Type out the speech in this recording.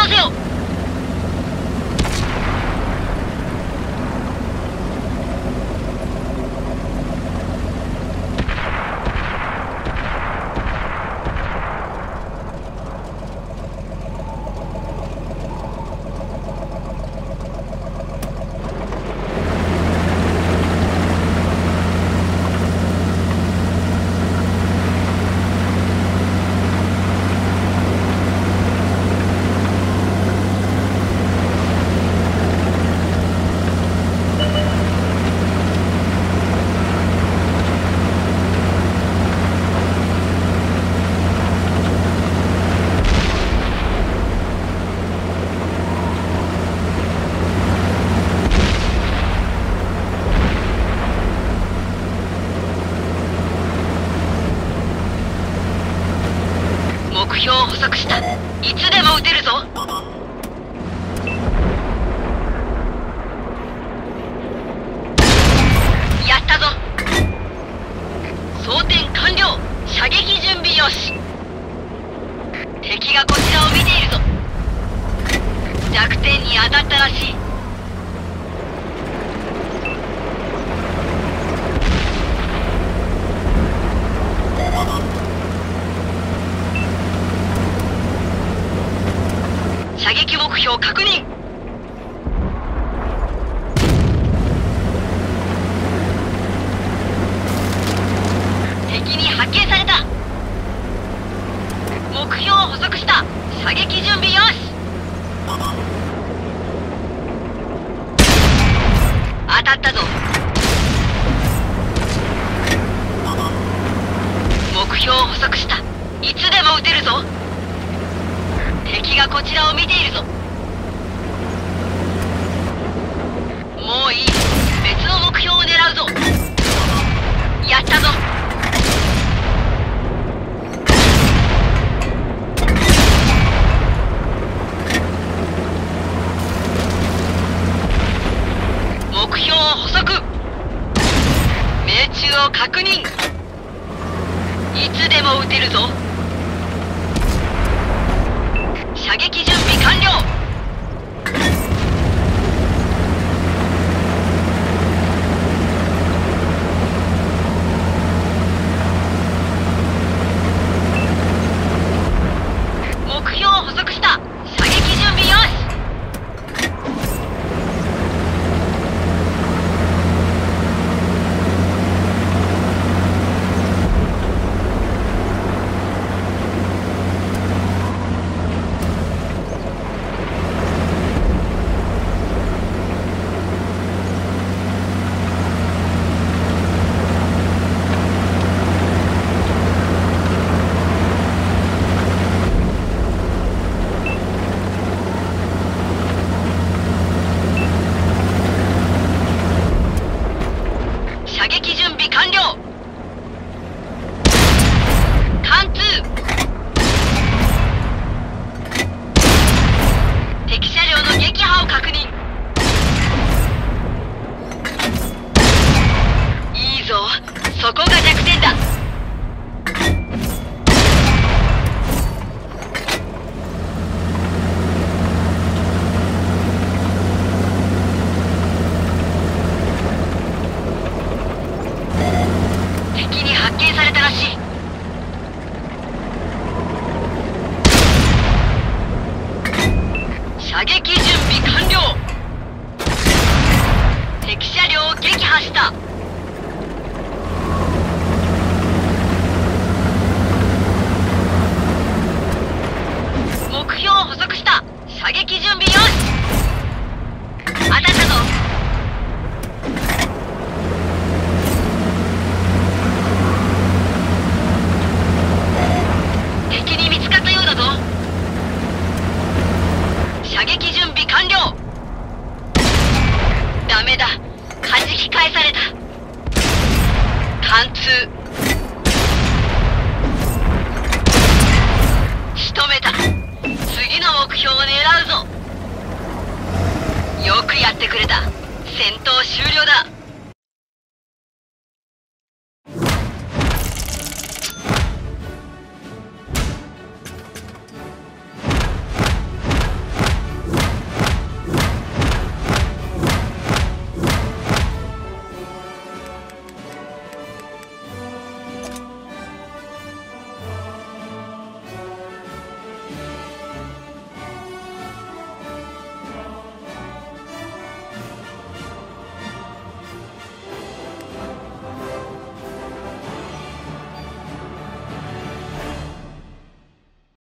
せよ。目標を捕捉した。いつでも撃てるぞ。やったぞ。装填完了。射撃準備よし。敵がこちらを見ているぞ。弱点に当たったらしい。射撃目標確認。敵に発見された。目標を捕捉した。射撃準備よし。当たったぞ。目標を捕捉した。いつでも撃てるぞ。敵がこちらを見ているぞ。もういい。別の目標を狙うぞ。やったぞ。目標を捕捉。命中を確認。いつでも撃てるぞ。射撃準備完了。目標を捕捉した。射撃準備よし。射撃準備完了。貫通。敵車両の撃破を確認。いいぞ。そこが弱点だ。敵に発見されたらしい。射撃準備完了。敵車両を撃破した。目標を捕捉した。射撃準備よし。当たったぞ。敵に見つかったようだぞ。射撃準備完了。ダメだ。弾き返された。貫通。仕留めた。次の目標を狙うぞ。よくやってくれた。戦闘終了だ。